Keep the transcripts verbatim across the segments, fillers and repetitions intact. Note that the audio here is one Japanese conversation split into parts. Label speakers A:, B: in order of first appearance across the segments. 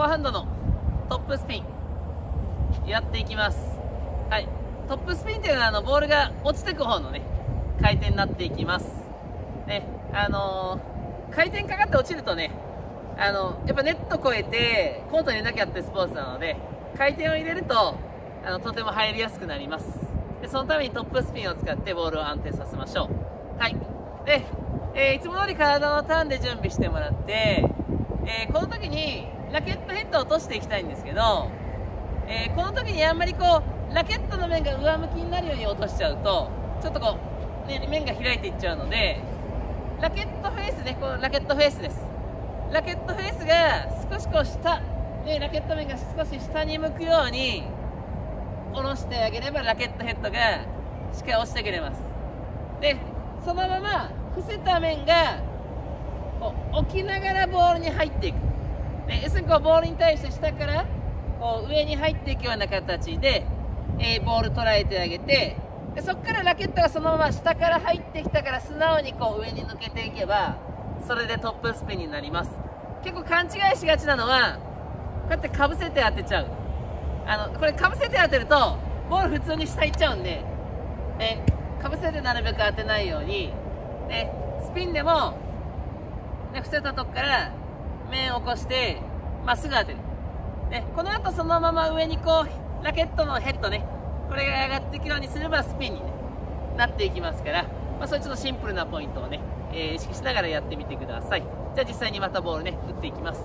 A: ォアハンドのトップスピンやっていきます。はい、トップスピンっていうのはあのボールが落ちてく方のね回転になっていきますね。あのー、回転かかって落ちるとね、あのやっぱネット越えてコートになきゃってスポーツなので、回転を入れるとあのとても入りやすくなります。でそのためにトップスピンを使ってボールを安定させましょう。はい、で、えー、いつも通り体のターンで準備してもらって、えー、この時にラケットヘッドを落としていきたいんですけど、えー、この時にあんまりこうラケットの面が上向きになるように落としちゃうとちょっとこう、ね、面が開いていっちゃうので、ラケットフェースね、このラケットフェースです。ラケットフェースが少しこう下、ね、ラケット面が少し下に向くように下ろしてあげればラケットヘッドがしっかり落ちてくれます。でそのまま伏せた面がこう置きながらボールに入っていく、ね、要するにこうボールに対して下からこう上に入っていくような形で、えー、ボール捉えてあげて、でそこからラケットがそのまま下から入ってきたから素直にこう上に抜けていけばそれでトップスピンになります。結構勘違いしがちなのはこうやってかぶせて当てちゃう。あのこれかぶせて当てるとボール普通に下行っちゃうんで、ね、かぶせてなるべく当てないように、ね、スピンでも、ね、伏せたとこから面を起こしてまっすぐ当てる、ね、この後そのまま上にこうラケットのヘッドね、これが上がっていくようにすればスピンに、ね、なっていきますから、まあ、そういうちょっとシンプルなポイントをね、えー、意識しながらやってみてください。じゃあ実際にまたボールね打っていきます。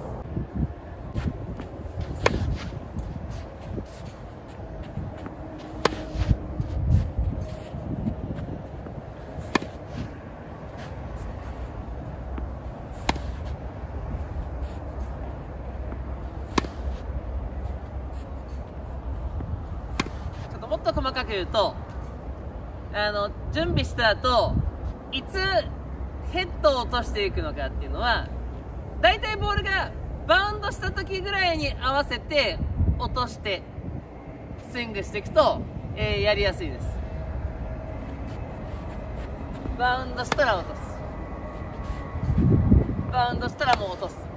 A: もっと細かく言うと、あの準備した後いつヘッドを落としていくのかっていうのは、だいたいボールがバウンドした時ぐらいに合わせて落としてスイングしていくと、えー、やりやすいです。バウンドしたら落とす、バウンドしたらもう落とす。